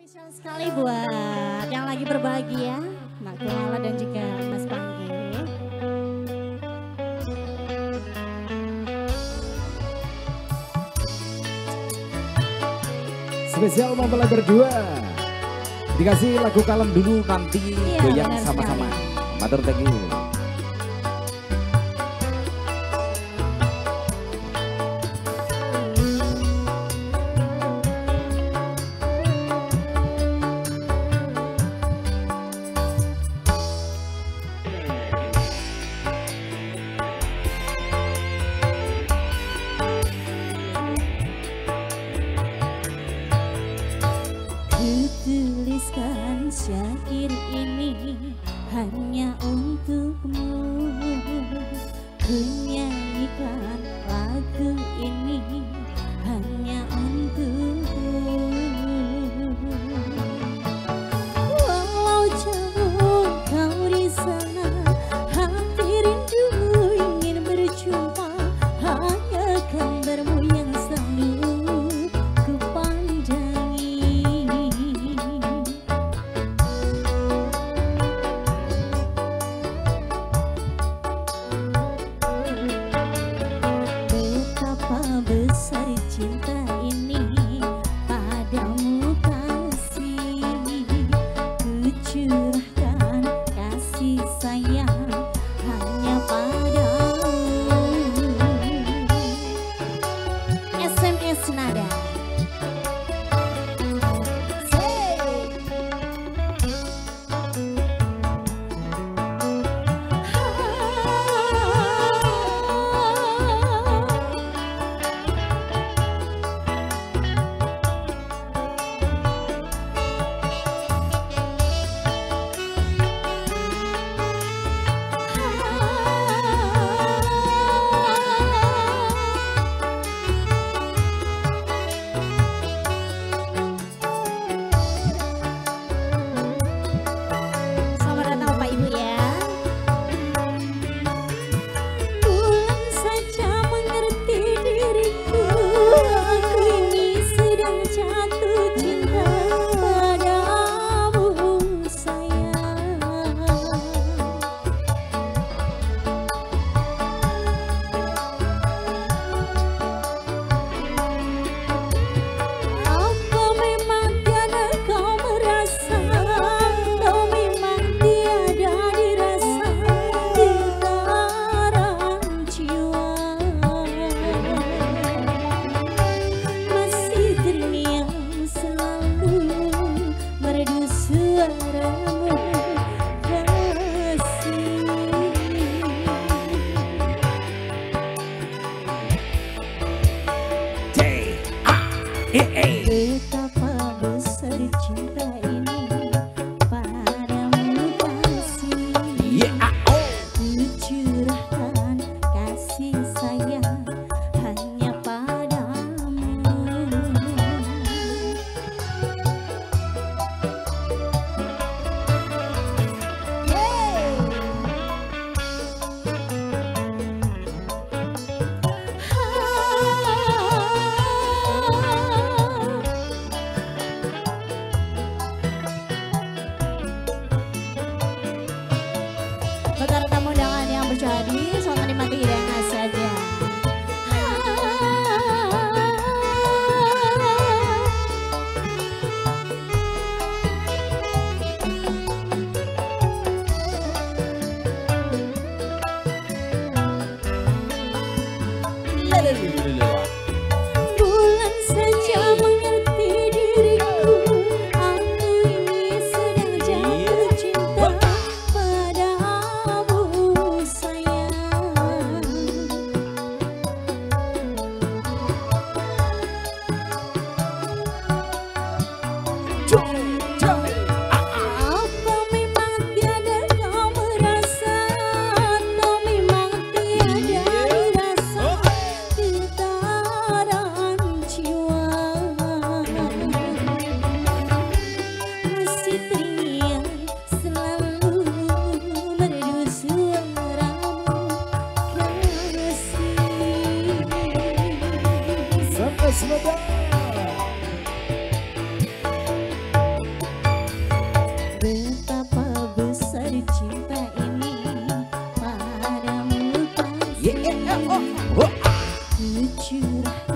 Spesial sekali buat yang lagi berbahagia, Mbak Kumala dan juga Mas Panggi. Spesial mempelai berdua. Dikasih lagu kalem dulu nanti goyang sama-sama. Matur thank you. Tuliskan syair ini hanya untukmu. Ku nyanyikan lagu ini hanya untukmu. Walau jauh kau di sana, hati rindu ingin berjumpa. Hanya gambarmu yang selalu ku pandangi. Besar cinta ini padamu kasih, ku curahkan kasih sayang hanya padamu. SMS nada. Betapa besar cinta ini padamu kasih, ku curahkan kasih sayang hanya padamu. curah